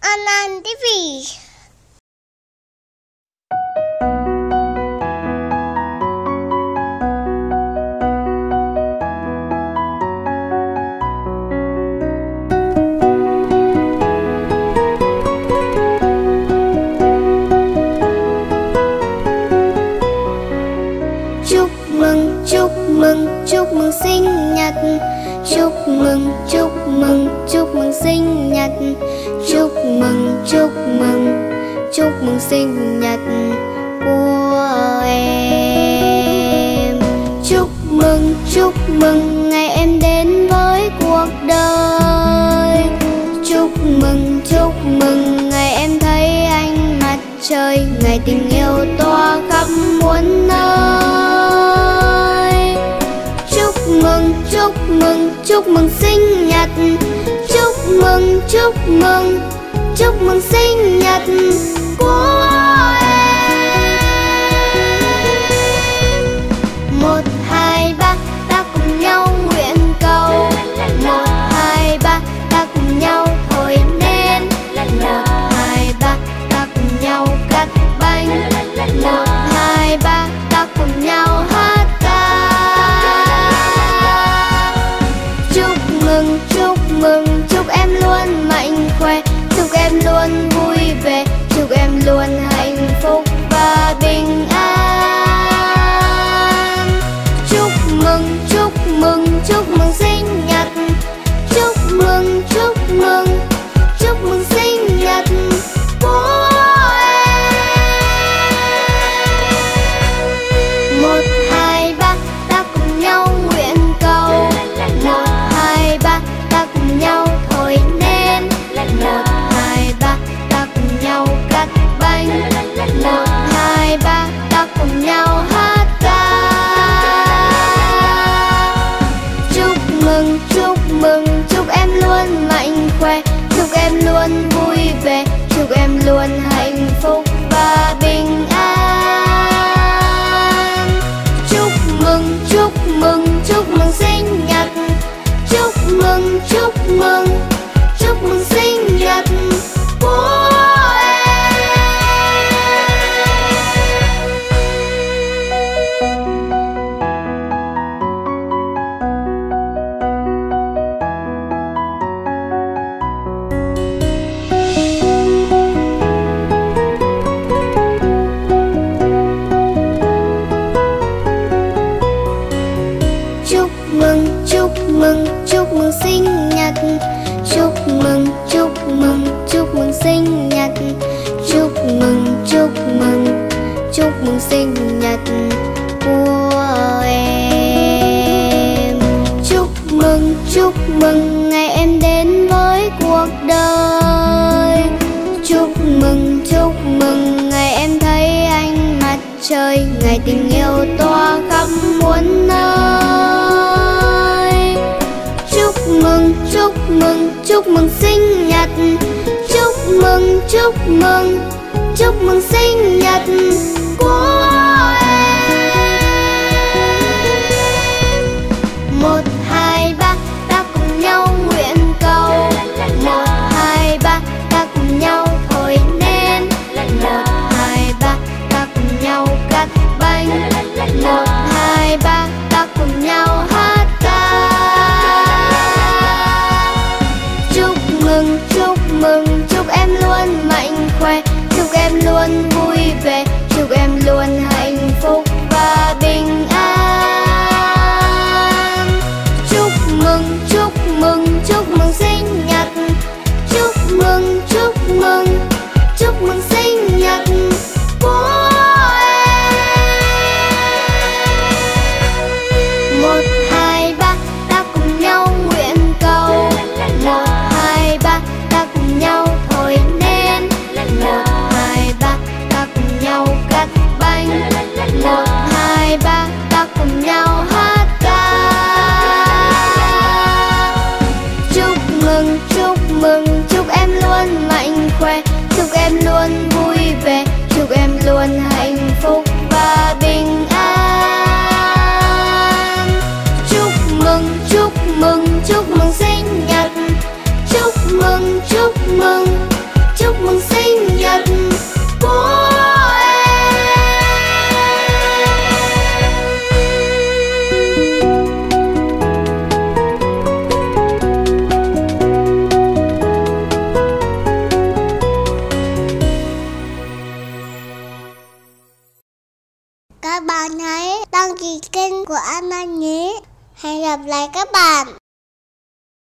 An TV. Chúc mừng sinh nhật. Chúc mừng sinh nhật. Chúc mừng sinh nhật của em. Chúc mừng ngày em đến với cuộc đời. Chúc mừng ngày em thấy ánh mặt trời, ngày tình yêu tỏa khắp muôn nơi. Chúc mừng sinh nhật. Chúc mừng sinh nhật của em. 1, 2, 3 ta cùng nhau nguyện cầu. 1, 2, 3 ta cùng nhau thổi nến. 1, 2, 3 ta cùng nhau cắt bánh. 1, 2, 3 ta cùng nhau hát ca. Chúc em luôn mạnh khỏe, chúc em luôn vui vẻ, chúc em luôn hạnh phúc và bình an. Chúc mừng sinh nhật. Chúc mừng sinh nhật của em. 1, 2, 3 ta cùng nhau nguyện cầu. 1, 2, 3 ta cùng nhau thổi nến. 1, 2, 3 ta cùng nhau cắt bánh. 1, 2, 3 ta cùng nhau hát ca. Chúc em luôn mạnh khỏe, chúc em luôn vui vẻ, chúc em luôn hạnh phúc và bình an. Chúc mừng sinh nhật. Chúc mừng sinh nhật của Chúc mừng sinh nhật. Chúc mừng sinh nhật. Chúc mừng sinh nhật của em. Chúc mừng ngày em đến với cuộc đời. Chúc mừng ngày em thấy ánh mặt trời, ngày tình yêu tỏa khắp muôn nơi. Chúc mừng sinh nhật. Chúc mừng sinh nhật của em. 1, 2, 3 ta cùng nhau nguyện cầu. 1, 2, 3 ta cùng nhau thổi nến. 1, 2, 3 ta cùng nhau cắt bánh. 1, 2, 3 ta cùng nhau hát ca. Chúc em luôn mạnh khỏe, chúc em luôn vui vẻ, chúc em luôn hạnh phúc và bình an. Chúc mừng sinh nhật. Chúc mừng sinh nhật của em. 1, 2, 3 ta cùng nhau nguyện cầu. 1, 2, 3 ta cùng nhau thổi nến. 1, 2, 3 ta cùng nhau cắt bánh. 1, 2, 3 ta cùng nhau hát ca. Chúc em luôn mạnh khỏe, chúc em luôn vui vẻ, chúc em luôn hạnh phúc và bình an. Chúc mừng sinh nhật. Chúc mừng các bạn hãy đăng ký kênh của An Anh nhé. Hẹn gặp lại các bạn.